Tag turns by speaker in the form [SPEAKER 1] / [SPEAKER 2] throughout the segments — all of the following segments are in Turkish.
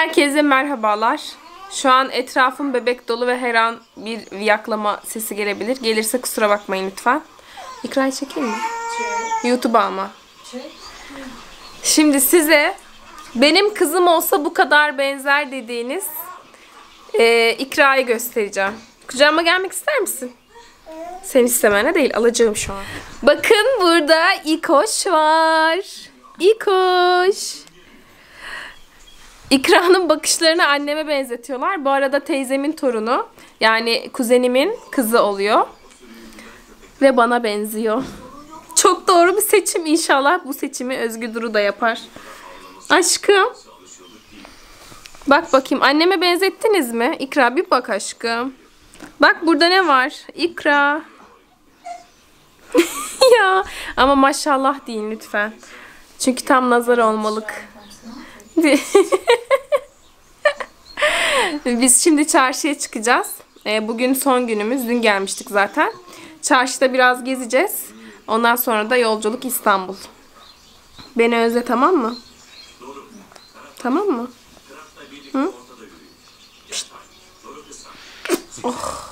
[SPEAKER 1] Herkese merhabalar. Şu an etrafım bebek dolu ve her an bir viyaklama sesi gelebilir. Gelirse kusura bakmayın lütfen. İkra'yı çekeyim mi? YouTube'a ama. Şimdi size benim kızım olsa bu kadar benzer dediğiniz İkra'yı göstereceğim. Kucağıma gelmek ister misin? Sen istemene değil, alacağım şu an. Bakın burada İkoş var. İkoş. İkra'nın bakışlarını anneme benzetiyorlar. Bu arada teyzemin torunu. Yani kuzenimin kızı oluyor. Ve bana benziyor. Çok doğru bir seçim. İnşallah bu seçimi Özgür Duru da yapar. Aşkım. Bak bakayım. Anneme benzettiniz mi? İkra bir bak aşkım. Bak burada ne var? İkra. Ya. Ama maşallah deyin lütfen. Çünkü tam nazar olmalık. Biz şimdi çarşıya çıkacağız. Bugün son günümüz. Dün gelmiştik zaten. Çarşıda biraz gezeceğiz. Ondan sonra da yolculuk İstanbul. Beni özle, tamam mı? Tamam mı? Hı? Pişt. Oh.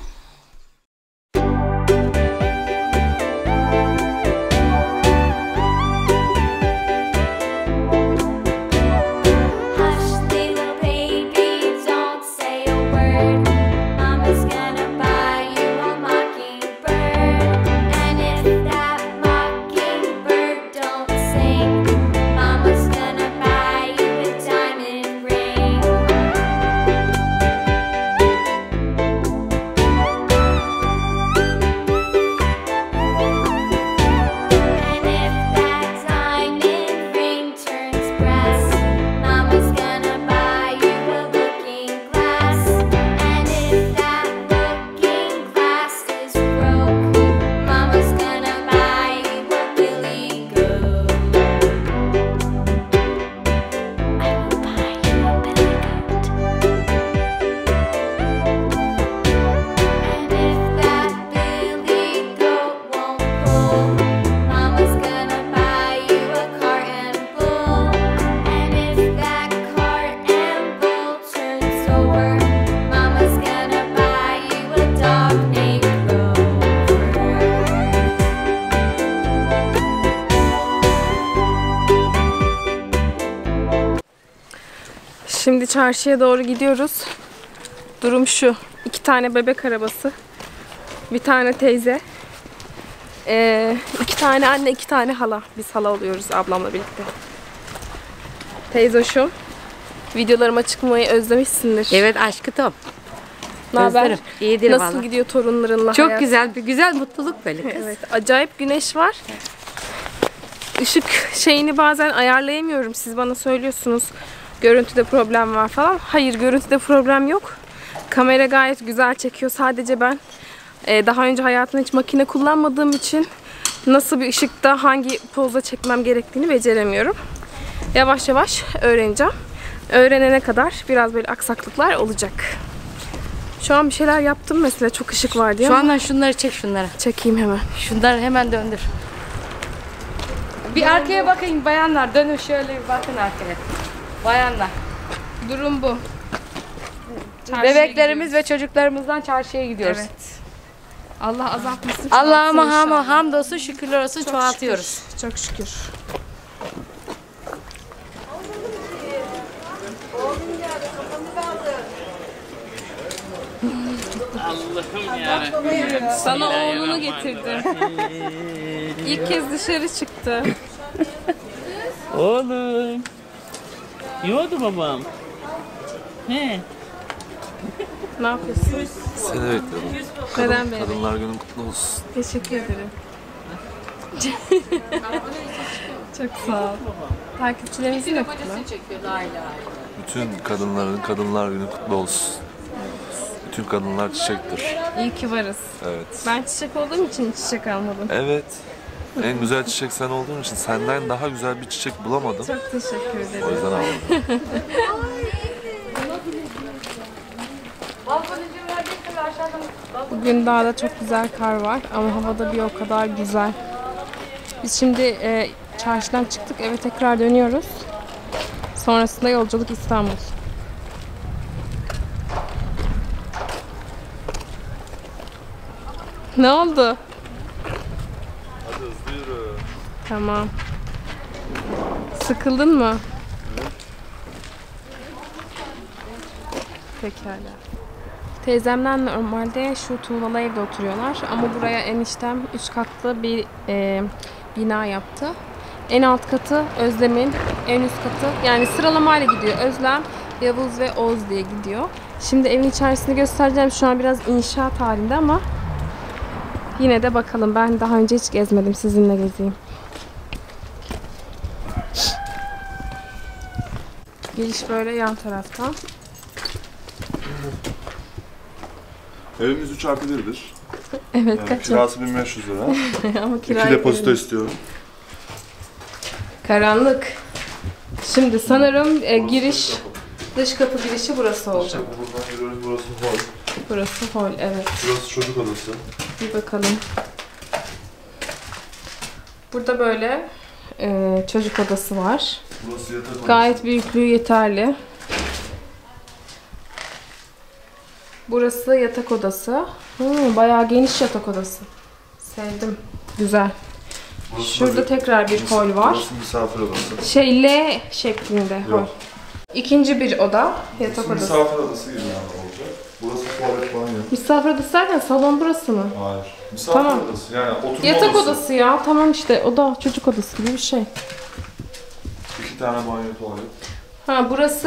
[SPEAKER 1] Şimdi çarşıya doğru gidiyoruz. Durum şu. 2 tane bebek arabası. Bir tane teyze. 2 tane anne, 2 tane hala. Biz hala oluyoruz ablamla birlikte. Teyzoşum. Videolarıma çıkmayı özlemişsindir.
[SPEAKER 2] Evet aşkım.
[SPEAKER 1] Ne haber?
[SPEAKER 2] İyidir
[SPEAKER 1] Nasıl
[SPEAKER 2] vallahi.
[SPEAKER 1] gidiyor torunlarınla
[SPEAKER 2] Çok
[SPEAKER 1] hayat?
[SPEAKER 2] güzel, bir güzel mutluluk böyle kız.
[SPEAKER 1] Evet, acayip güneş var. Işık şeyini bazen ayarlayamıyorum. Siz bana söylüyorsunuz. Görüntüde problem var falan. Hayır, görüntüde problem yok. Kamera gayet güzel çekiyor. Sadece ben daha önce hayatımda hiç makine kullanmadığım için nasıl bir ışıkta hangi pozda çekmem gerektiğini beceremiyorum. Yavaş yavaş öğreneceğim. Öğrenene kadar biraz böyle aksaklıklar olacak. Şu an bir şeyler yaptım mesela, çok ışık var diye.
[SPEAKER 2] Şu andan şunları çek, şunları.
[SPEAKER 1] Çekeyim hemen.
[SPEAKER 2] Şunları hemen döndür. Bir arkaya bakın bayanlar. Dönün şöyle bir bakın arkaya. Bayanlar.
[SPEAKER 1] Durum bu.
[SPEAKER 2] Bebeklerimiz ve çocuklarımızdan çarşıya gidiyoruz.
[SPEAKER 1] Evet. Allah azaltmasın.
[SPEAKER 2] Allah'ıma hamdolsun, şükürler olsun, çoğaltıyoruz.
[SPEAKER 1] Çok şükür.
[SPEAKER 3] Allah'ım yarabbim.
[SPEAKER 1] Sana oğlunu getirdi. İlk kez dışarı çıktı.
[SPEAKER 3] Oğlum. İyi oldu babam. He.
[SPEAKER 1] Ne yapıyorsun?
[SPEAKER 4] Seni bekliyorum.
[SPEAKER 1] Neden beni?
[SPEAKER 4] Kadınlar günün kutlu olsun.
[SPEAKER 1] Teşekkür ederim. Çok sağ ol. Takipçilerimizin de kutlu.
[SPEAKER 4] Bütün kadınların Kadınlar günü kutlu olsun. Bütün kadınlar çiçektir.
[SPEAKER 1] İyi ki varız.
[SPEAKER 4] Evet.
[SPEAKER 1] Ben çiçek olduğum için çiçek almadım.
[SPEAKER 4] Evet. En güzel çiçek sen olduğun için senden daha güzel bir çiçek bulamadım.
[SPEAKER 1] Çok teşekkür ederim.
[SPEAKER 4] O yüzden almadım.
[SPEAKER 1] Bugün dağda çok güzel kar var ama havada bir o kadar güzel. Biz şimdi çarşıdan çıktık, eve tekrar dönüyoruz. Sonrasında yolculuk İstanbul. Ne oldu?
[SPEAKER 4] Hadi hızlı yürü.
[SPEAKER 1] Tamam. Sıkıldın mı? Pekala. Teyzemden normalde şu tuğlalı evde oturuyorlar ama buraya eniştem 3 katlı bir bina yaptı. En alt katı Özlem'in, en üst katı yani sıralamayla gidiyor. Özlem, Yavuz ve Oğuz diye gidiyor. Şimdi evin içerisini göstereceğim. Şu an biraz inşaat halinde ama yine de bakalım. Ben daha önce hiç gezmedim. Sizinle gezeyim. Giriş böyle yan taraftan.
[SPEAKER 4] Evimiz 3 artı 1'dir.
[SPEAKER 1] Evet,
[SPEAKER 4] Yani
[SPEAKER 1] kaç
[SPEAKER 4] kirası 1500 lira.
[SPEAKER 1] ama
[SPEAKER 4] 2
[SPEAKER 1] kirayı
[SPEAKER 4] depozito
[SPEAKER 1] verelim.
[SPEAKER 4] istiyorum.
[SPEAKER 1] Karanlık. Şimdi sanırım giriş, dış kapı girişi burası olacak.
[SPEAKER 4] Buradan giriyoruz, burası hol.
[SPEAKER 1] Burası hol, evet.
[SPEAKER 4] Burası çocuk odası.
[SPEAKER 1] Bir bakalım. Burada böyle çocuk odası var.
[SPEAKER 4] Burası yatak odası.
[SPEAKER 1] Gayet büyüklüğü yeterli. Burası yatak odası. Bayağı geniş yatak odası. Sevdim. Güzel.
[SPEAKER 4] Burası
[SPEAKER 1] Şurada
[SPEAKER 4] da
[SPEAKER 1] tekrar bir hol var.
[SPEAKER 4] Burası misafir odası.
[SPEAKER 1] Şey L şeklinde hol.
[SPEAKER 4] Yok.
[SPEAKER 1] İkinci bir oda. Yatak
[SPEAKER 4] Burası
[SPEAKER 1] odası.
[SPEAKER 4] misafir odası gibi yani olacak. Burası tuvalet banyo.
[SPEAKER 1] Misafir odası derken salon burası mı?
[SPEAKER 4] Hayır. Misafir
[SPEAKER 1] Tamam.
[SPEAKER 4] odası yani oturma
[SPEAKER 1] Yatak odası ya. Tamam işte. Oda çocuk odası gibi bir şey.
[SPEAKER 4] 2 tane banyo tuvalet.
[SPEAKER 1] Ha burası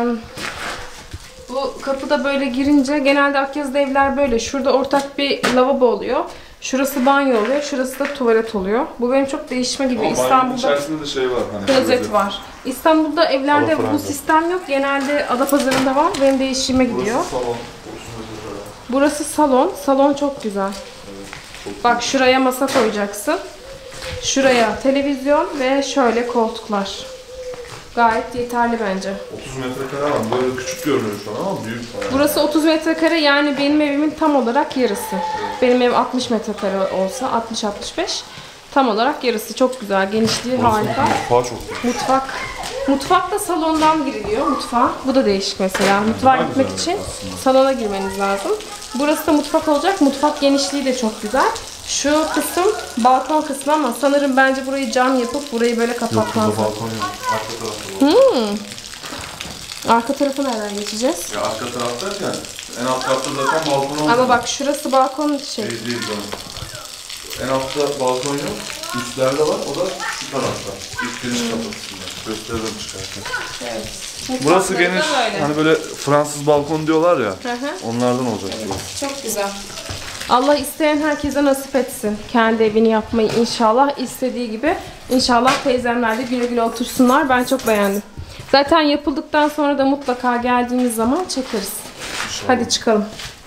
[SPEAKER 1] bu kapıda böyle girince genelde Akyazı'da evler böyle. Şurada ortak bir lavabo oluyor. Şurası banyo oluyor. Şurası da tuvalet oluyor. Bu benim çok değişme gibi.
[SPEAKER 4] Ama banyonun
[SPEAKER 1] İstanbul'da
[SPEAKER 4] içerisinde de şey var hani.
[SPEAKER 1] klozet var. İstanbul'da evlerde bu
[SPEAKER 4] Alafranga.
[SPEAKER 1] sistem yok. Genelde Adapazarı'nda var. Benim değişime gidiyor.
[SPEAKER 4] Burası salon. 30 metrekare.
[SPEAKER 1] Burası salon. Salon çok güzel.
[SPEAKER 4] Çok
[SPEAKER 1] Bak şuraya masa koyacaksın. Şuraya televizyon ve şöyle koltuklar. Gayet yeterli bence.
[SPEAKER 4] 30 metrekare ama böyle küçük görünüyor şu an ama büyük bayağı.
[SPEAKER 1] Burası 30 metrekare yani benim evimin tam olarak yarısı. Benim ev 60 metrekare olsa 60-65 tam olarak yarısı. Çok güzel. Genişliği harika.
[SPEAKER 4] Mutfağı çok büyük.
[SPEAKER 1] Mutfak. Mutfak da salondan giriliyor mutfağa. Bu da değişik mesela. Mutfağa
[SPEAKER 4] Daha
[SPEAKER 1] gitmek
[SPEAKER 4] güzel
[SPEAKER 1] için
[SPEAKER 4] aslında.
[SPEAKER 1] salona girmeniz lazım. Burası da mutfak olacak. Mutfak genişliği de çok güzel. Şu kısım balkon kısmı ama sanırım bence burayı cam yapıp burayı böyle
[SPEAKER 4] Yok
[SPEAKER 1] kapatmaz.
[SPEAKER 4] burada balkon yok. Arka tarafta balkon.
[SPEAKER 1] Arka tarafı nereden geçeceğiz?
[SPEAKER 4] Ya arka taraf derken en alt katta zaten balkon olmuyor.
[SPEAKER 1] Ama bak şurası balkon şey.
[SPEAKER 4] Değil canım. En altta balkon yok. Üstlerde var. O da şu tarafta. İlk giriş kapısında. Gösteririm çıkarken.
[SPEAKER 1] Evet.
[SPEAKER 4] Burası
[SPEAKER 1] Mutfakları
[SPEAKER 4] geniş.
[SPEAKER 1] da böyle.
[SPEAKER 4] Hani böyle Fransız balkon diyorlar ya.
[SPEAKER 1] Hı hı.
[SPEAKER 4] Onlardan olacak burası.
[SPEAKER 1] Çok güzel. Allah isteyen herkese nasip etsin. Kendi evini yapmayı inşallah istediği gibi. İnşallah teyzemler de güle güle otursunlar. Ben çok beğendim. Zaten yapıldıktan sonra da mutlaka geldiğimiz zaman çekeriz. Hadi çıkalım.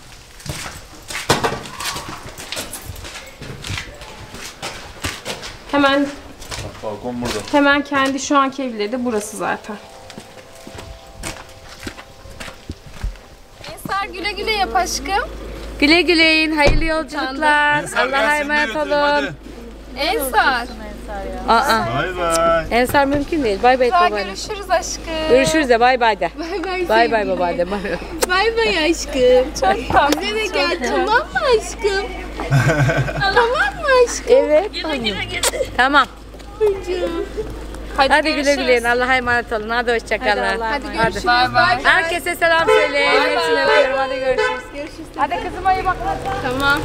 [SPEAKER 1] Hemen
[SPEAKER 4] Bak, balkon burada.
[SPEAKER 1] hemen kendi şu anki evleri de burası zaten.
[SPEAKER 5] Ensar güle güle yap aşkım.
[SPEAKER 2] Güle güle, hayırlı yolculuklar. Allah'a emanet olun.
[SPEAKER 5] Ensar.
[SPEAKER 2] Aa,
[SPEAKER 4] Bay bay.
[SPEAKER 2] Ensar mümkün değil. Bay bay
[SPEAKER 5] Daha
[SPEAKER 2] babaanne.
[SPEAKER 5] görüşürüz aşkım.
[SPEAKER 2] Görüşürüz de bay bay de.
[SPEAKER 5] Bay bay.
[SPEAKER 2] Bay bay babaanne. Bay bay.
[SPEAKER 5] Bay bay aşkım. Çok tatlı. Bize de gel tamam mı aşkım? Tamam mı aşkım?
[SPEAKER 2] Evet. Tamam. Hadi güle güle. Allah'a emanet olun. Hadi hoşçakalın.
[SPEAKER 5] Hadi görüşürüz. Bay bay.
[SPEAKER 2] Herkese selam söyleyin. Hepsini öpüyorum. Hadi görüşürüz. Hadi kızıma iyi bak.
[SPEAKER 5] Tamam.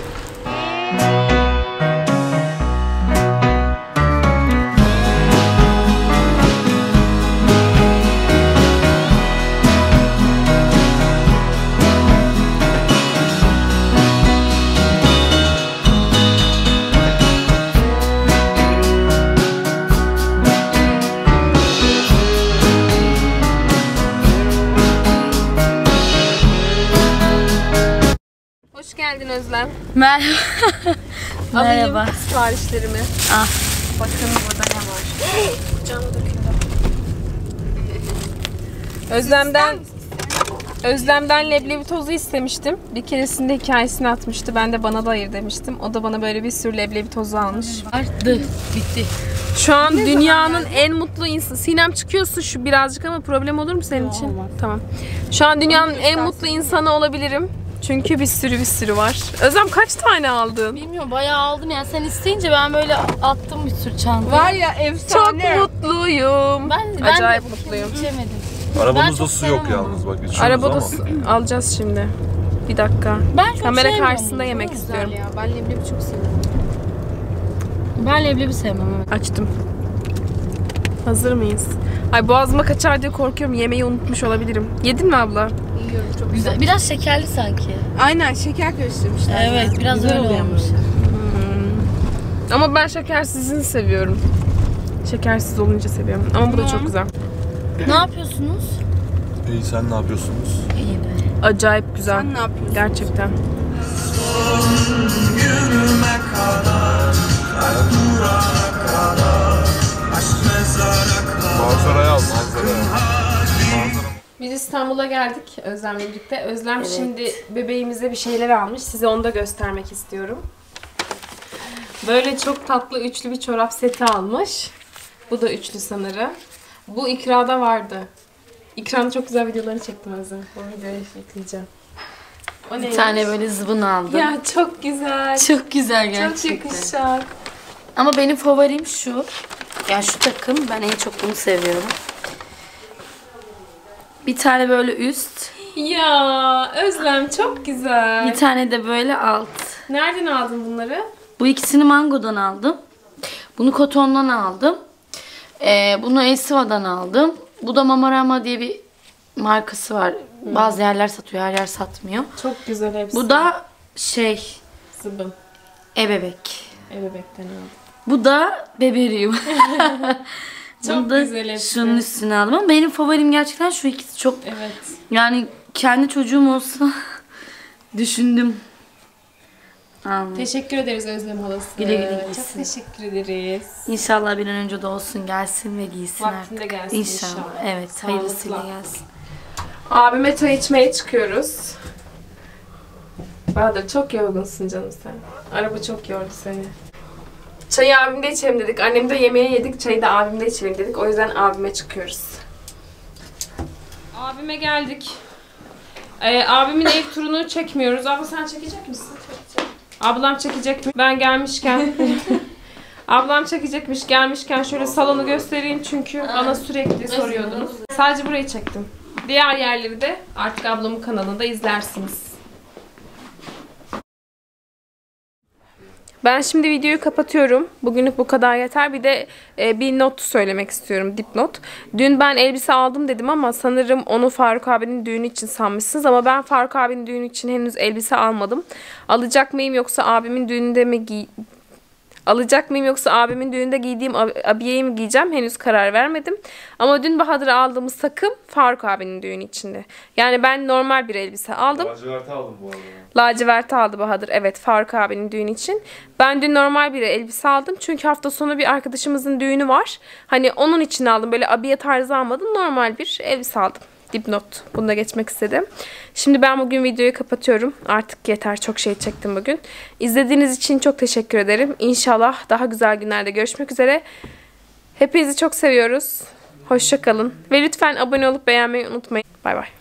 [SPEAKER 1] Hoş geldin Özlem.
[SPEAKER 2] Merhaba.
[SPEAKER 1] Alayım siparişlerimi.
[SPEAKER 2] Ah.
[SPEAKER 1] Bakın burada ne var. Cam döküldü. Özlem'den leblebi tozu istemiştim. Bir keresinde hikayesini atmıştı. Ben de bana da ayır demiştim. O da bana böyle bir sürü leblebi tozu almış.
[SPEAKER 2] Arttı. Bitti.
[SPEAKER 1] Şu an dünyanın en mutlu insanı. Sinem çıkıyorsun şu birazcık ama problem olur mu senin için?
[SPEAKER 2] Olmaz.
[SPEAKER 1] Tamam. Şu an dünyanın en mutlu insanı olabilirim. Çünkü bir sürü var. Özlem kaç tane aldın?
[SPEAKER 2] Bilmiyorum bayağı aldım yani sen isteyince ben böyle attım bir sürü çanta.
[SPEAKER 5] Var ya
[SPEAKER 1] Çok
[SPEAKER 5] efsane.
[SPEAKER 1] mutluyum.
[SPEAKER 2] Ben
[SPEAKER 1] Acayip
[SPEAKER 2] de
[SPEAKER 1] mutluyum.
[SPEAKER 2] içemedim. Ben
[SPEAKER 4] Arabamızda
[SPEAKER 2] çok
[SPEAKER 4] su yok
[SPEAKER 2] sevmem
[SPEAKER 4] yalnız bak içiyoruz
[SPEAKER 1] Arabada
[SPEAKER 4] ama.
[SPEAKER 1] alacağız şimdi. Bir dakika.
[SPEAKER 2] Ben çok
[SPEAKER 1] Kamera
[SPEAKER 2] sevmiyorum
[SPEAKER 1] karşısında
[SPEAKER 2] bunu.
[SPEAKER 1] yemek istiyorum.
[SPEAKER 5] Ya ben leblebi çok seviyorum.
[SPEAKER 2] Ben leblebi sevmem evet.
[SPEAKER 1] Açtım. Hazır mıyız? Ay boğazıma kaçar diye korkuyorum. Yemeği unutmuş olabilirim. Yedin mi abla?
[SPEAKER 5] Yiyorum çok
[SPEAKER 2] Güzel. Biraz şekerli sanki.
[SPEAKER 5] Aynen şeker karıştırmışlar.
[SPEAKER 2] Evet biraz
[SPEAKER 5] Güzel
[SPEAKER 2] öyle olmuş.
[SPEAKER 1] Ama ben şekersizini seviyorum. Şekersiz olunca seviyorum. Ama bu da çok güzel.
[SPEAKER 2] Ne yapıyorsunuz?
[SPEAKER 4] İyi sen ne yapıyorsunuz?
[SPEAKER 2] İyi be.
[SPEAKER 1] Acayip güzel.
[SPEAKER 5] Sen ne yapıyorsun?
[SPEAKER 1] Gerçekten.
[SPEAKER 4] Manzaraya al manzaraya.
[SPEAKER 1] Biz İstanbul'a geldik Özlem'le birlikte. Özlem şimdi bebeğimize bir şeyler almış. Size onu da göstermek istiyorum. Böyle çok tatlı üçlü bir çorap seti almış. Bu da üçlü sanırım. Bu İkra'da vardı. İkra'nın çok güzel videolarını çektim Özlem. O videoyu ekleyeceğim. O
[SPEAKER 2] Bir
[SPEAKER 1] neymiş?
[SPEAKER 2] tane böyle zıbın aldım.
[SPEAKER 1] Ya çok güzel.
[SPEAKER 2] Çok güzel
[SPEAKER 1] Çok
[SPEAKER 2] gerçekten.
[SPEAKER 1] yakışacak.
[SPEAKER 2] Ama benim favorim şu. Yani şu takım. Ben en çok bunu seviyorum. Bir tane böyle üst.
[SPEAKER 1] Ya Özlem çok güzel.
[SPEAKER 2] Bir tane de böyle alt.
[SPEAKER 1] Nereden aldın bunları?
[SPEAKER 2] Bu ikisini Mango'dan aldım. Bunu Koton'dan aldım. Bunu Esiva'dan aldım. Bu da Mamarama diye bir markası var. Bazı yerler satıyor, her yer satmıyor.
[SPEAKER 1] Çok güzel hepsi.
[SPEAKER 2] Bu da şey,
[SPEAKER 1] zıbın.
[SPEAKER 2] ebebek.
[SPEAKER 1] Ebebekten aldım.
[SPEAKER 2] Bu da bebeğim.
[SPEAKER 1] Çok
[SPEAKER 2] Bunu da
[SPEAKER 1] güzel hepsi.
[SPEAKER 2] şunun üstüne aldım. Ama benim favorim gerçekten şu ikisi çok.
[SPEAKER 1] Evet.
[SPEAKER 2] Yani kendi çocuğum olsa düşündüm. Anladım.
[SPEAKER 1] Teşekkür ederiz Özlem halası.
[SPEAKER 2] Güle güle
[SPEAKER 1] Çok
[SPEAKER 2] giysin.
[SPEAKER 1] teşekkür ederiz.
[SPEAKER 2] İnşallah bir an önce doğsun, gelsin ve giysin
[SPEAKER 1] Vaktinde
[SPEAKER 2] artık.
[SPEAKER 1] gelsin inşallah.
[SPEAKER 2] Evet,
[SPEAKER 1] Sağlıkla.
[SPEAKER 2] hayırlısıyla gelsin.
[SPEAKER 1] Abime çay içmeye çıkıyoruz. Bahadır çok yorgunsun canım sen. Araba çok yordu seni. Çayı abimde içelim dedik. Annem de yemeğe yedik. Çayı da abimde içelim dedik. O yüzden abime çıkıyoruz. Abime geldik. Abimin ev turunu çekmiyoruz. Abla sen çekecek misin? Ablam çekecek mi? Ben gelmişken ablam çekecekmiş. Gelmişken şöyle salonu göstereyim çünkü bana sürekli soruyordunuz. Sadece burayı çektim. Diğer yerleri de artık ablamın kanalında izlersiniz. Ben şimdi videoyu kapatıyorum. Bugünlük bu kadar yeter. Bir de bir not söylemek istiyorum. Dipnot. Dün ben elbise aldım dedim ama sanırım onu Faruk abinin düğünü için sanmışsınız. Ama ben Faruk abinin düğünü için henüz elbise almadım. Alacak mıyım yoksa abimin düğününde mi abimin düğünde giydiğim abiyeyi mi giyeceğim? Henüz karar vermedim. Ama dün Bahadır'a aldığımız takım Faruk abinin düğünü içinde. Yani ben normal bir elbise aldım.
[SPEAKER 4] Laciverti aldım bu arada.
[SPEAKER 1] Lacivert aldı Bahadır. Evet, Faruk abinin düğünü için. Ben dün normal bir elbise aldım. Çünkü hafta sonu bir arkadaşımızın düğünü var. Hani onun için aldım. Böyle abiye tarzı almadım. Normal bir elbise aldım. Dipnot. Bunu da geçmek istedim. Şimdi ben bugün videoyu kapatıyorum. Artık yeter. Çok şey çektim bugün. İzlediğiniz için çok teşekkür ederim. İnşallah daha güzel günlerde görüşmek üzere. Hepinizi çok seviyoruz. Hoşça kalın. Ve lütfen abone olup beğenmeyi unutmayın. Bay bay.